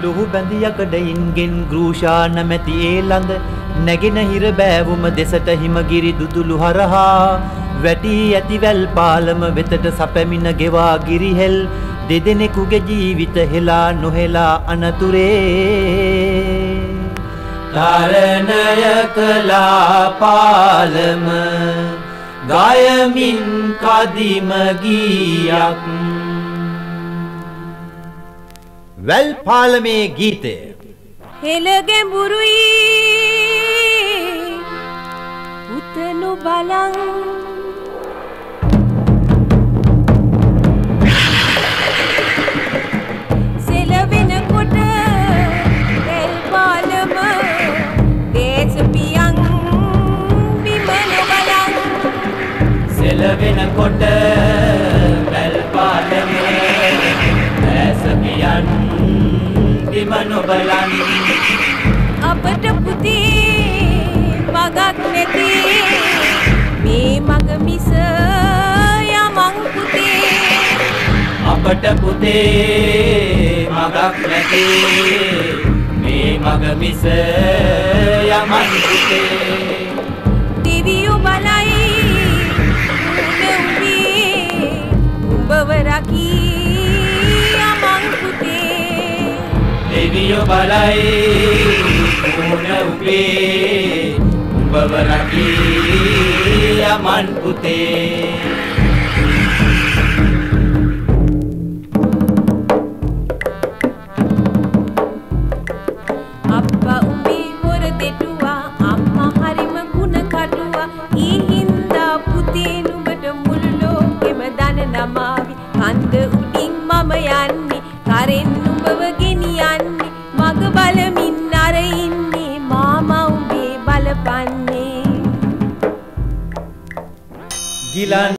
ලුහු බැඳියකඩයින්ගෙන් ගෘෂා නැමැති ඒ ළඳ නැගෙන හිර බෑවුම දෙසට හිමගිරි දුදුළු හරහා වැටි ඇතිවැල් පාලම වෙතට සැපැමින ගෙවා ගිරිහෙල් දෙදෙනෙකුගේ ජීවිත හෙලා නොහෙලා අනතුරේ තරණය කළා පාලම ගයමින් කදිම ගීයක් වැල් පාලමේ ගීතය හෙළ ගැඹුරුයි උතනු බලං සෙලවෙනකොට වැල් පාලම දේශපියන් බිමන බලං සෙලවෙනකොට වැල් පාලම දේශපියන් බිමන බලං අපට පුතේ මගක් නැති මේ මග මිස යමං පුතේ අපට පුතේ මගක් නැති මේ මග මිස යමං පුතේ දෙවියෝ බලයි උඹව රකී යමං පුතේ දෙවියෝ බලයි උණ උඹේ උඹව රකී යමන් පුතේ අප්පා උඹේ හොර දෙටුවා අම්මා හරිම ගුණ කටුවා ඊ හින්දා පුතේ නුඹට මුළු ලෝකෙම දන නමාවි කන්ද උඩින් මම යන්නේ කරෙන් නුඹව ගෙනියන්නේ මග බලමින් අර ඉන්නේ මාමා උඹේ බලපන්නේ ගිලන්